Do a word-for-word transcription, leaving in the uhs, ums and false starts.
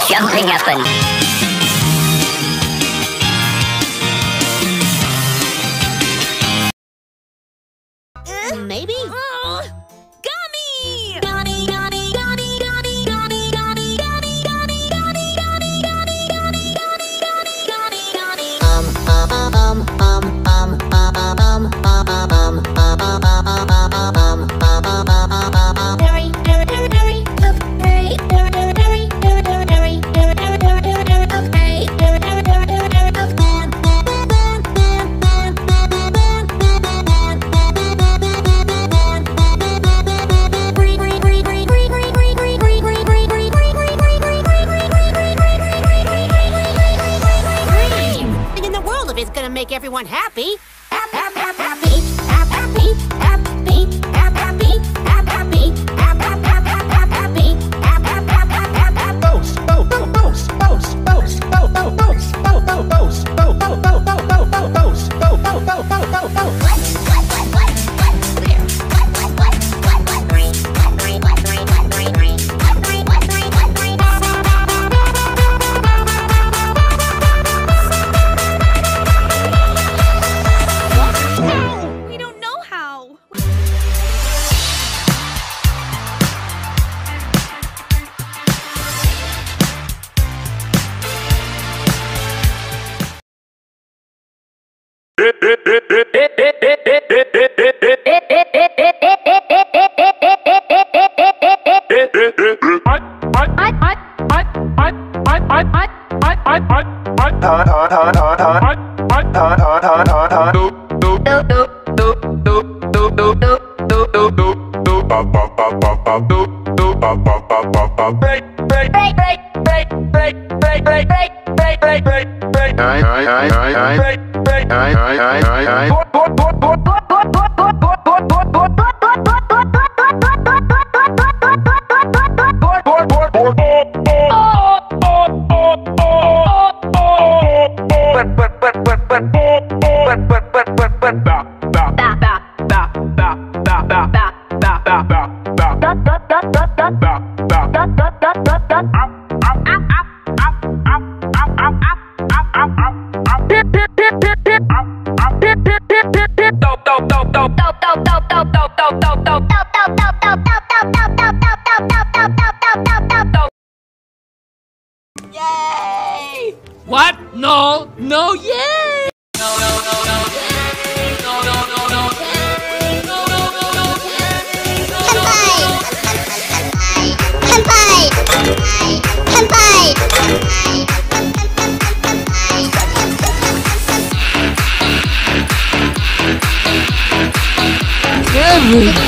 Something happened. Maybe? Oh, Gummy! Gummy, Gummy, Gummy, Gummy, Gummy, Gummy, Gummy, Gummy, Gummy, Gummy, Gummy, Gummy, Gummy, Gummy, Gummy, Gummy. Um, um, um, um, um, um, um, um, um, um, hurry, hurry, hurry, up, hurry, hurry, hurry, hurry, hurry, hurry, hurry, up, hurry, hurry, hurry, hurry, up, bam, bam, bam, bam, bam, bam, bam, bam, bam, is gonna make everyone happy. Happy, happy, happy, happy, happy, happy, happy, happy, happy. Boast, boast, boast, boast, boast, boast, boast, boast, boast, boast, boast, boast, boast, boast, boast. What? What? What? What? What? Where? What? What? What? What? What? Green? What? Green? What? Green? What? Green? Green? What? Green? What? Green? What? Green? We don't know how. Yay! What? No, no, yay! No, no, no, no, yay! No, no, no, no, yay! No, no, no, no, yay! No, no, no, Senpai! Senpai! Every